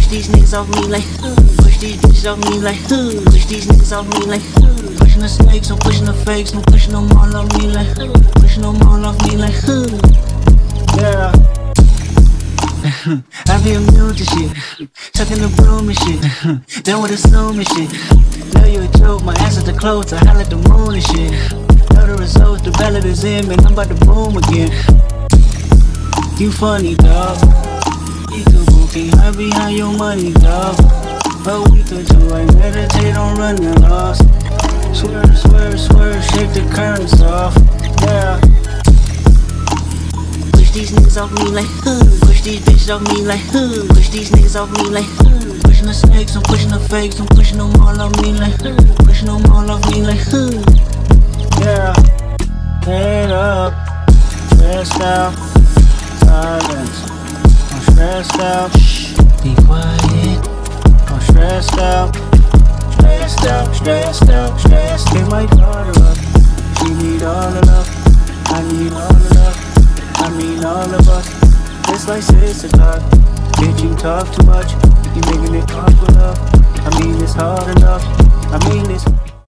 these niggas off me like, push these bitches off me like, push these niggas off me like, pushing the snakes, I'm pushing the fakes, I'm pushing them all off me like, pushing them all off me like, yeah. I be immune to shit, tucking the broom and shit, done with the snoom and shit. Know you a joke, my ass at the clothes, I holla at the moon and shit. Know the results, the ballot is in, man, I'm about to boom again. You funny, dawg. You too goofy, hide behind your money, dawg. A week or two, I meditate on running lost. Swerve, swerve, swerve, shake the currents off, yeah. Push these niggas off me like, push these bitches off me like, push these niggas off me like, pushing the snakes, I'm pushing the fakes, I'm pushing them all off me like, pushing them all off me like, yeah. Head up, stressed out, silence. I'm stressed out, shh, be quiet. I'm stressed out, stressed out, stressed out, stressed. Get my daughter up, she need all the love, I need all the love. I mean all of us, it's like sister talk. Bitch, you talk too much, you making it awkward up. I mean it's hard enough, I mean it's